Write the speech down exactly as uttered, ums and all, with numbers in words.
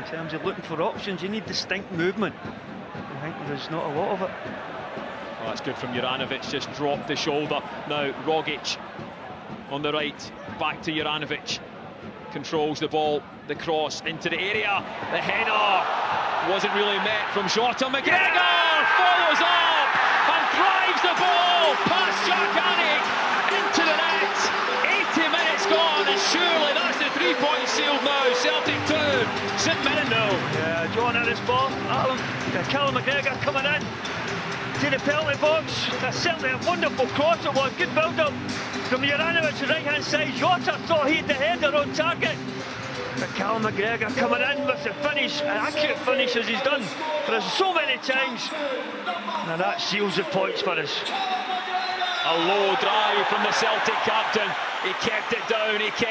In terms of looking for options, you need distinct movement. I think there's not a lot of it. Well, that's good from Juranovic, just dropped the shoulder. Now Rogic on the right, back to Juranovic. Controls the ball, the cross into the area. The header wasn't really met from Jota. McGregor follows up and drives the ball past Jack Alnwick into the net. eighty minutes gone, and surely that's the three points sealed now. Celtic two, St Mirren nil. Yeah, John at this ball. Alan, Callum McGregor coming in to the penalty box. That's certainly a wonderful cross it was. Good build-up from Juranovic, right hand side. Jota thought he had the header on target. But Callum McGregor coming in with the finish, an accurate finish as he's done for us so many times. Now that seals the points for us. A low drive from the Celtic captain. He kept it down. He kept